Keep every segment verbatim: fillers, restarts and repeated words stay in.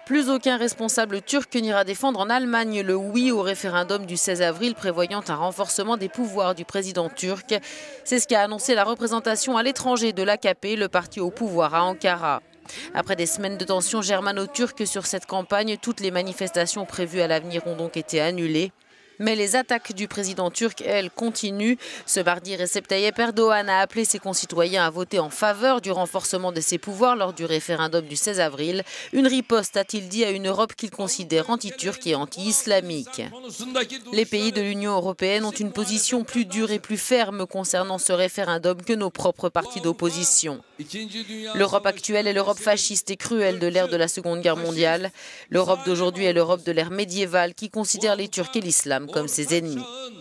Plus aucun responsable turc n'ira défendre en Allemagne le oui au référendum du seize avril prévoyant un renforcement des pouvoirs du président turc. C'est ce qu'a annoncé la représentation à l'étranger de l'A K P, le parti au pouvoir à Ankara. Après des semaines de tensions germano-turques sur cette campagne, toutes les manifestations prévues à l'avenir ont donc été annulées. Mais les attaques du président turc, elles, continuent. Ce mardi, Recep Tayyip Erdogan a appelé ses concitoyens à voter en faveur du renforcement de ses pouvoirs lors du référendum du seize avril. Une riposte, a-t-il dit, à une Europe qu'il considère anti-turque et anti-islamique. Les pays de l'Union européenne ont une position plus dure et plus ferme concernant ce référendum que nos propres partis d'opposition. L'Europe actuelle est l'Europe fasciste et cruelle de l'ère de la Seconde Guerre mondiale. L'Europe d'aujourd'hui est l'Europe de l'ère médiévale qui considère les Turcs et l'islam comme ses ennemis.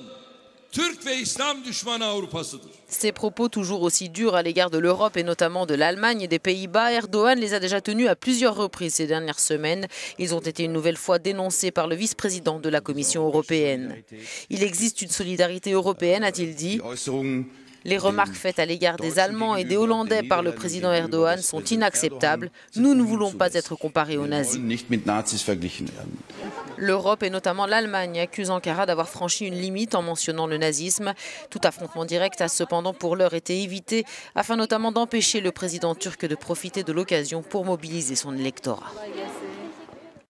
Ces propos toujours aussi durs à l'égard de l'Europe et notamment de l'Allemagne et des Pays-Bas, Erdogan les a déjà tenus à plusieurs reprises ces dernières semaines. Ils ont été une nouvelle fois dénoncés par le vice-président de la Commission européenne. Il existe une solidarité européenne, a-t-il dit. Les remarques faites à l'égard des Allemands et des Hollandais par le président Erdogan sont inacceptables. Nous ne voulons pas être comparés aux nazis. L'Europe et notamment l'Allemagne accusent Ankara d'avoir franchi une limite en mentionnant le nazisme. Tout affrontement direct a cependant pour l'heure été évité, afin notamment d'empêcher le président turc de profiter de l'occasion pour mobiliser son électorat.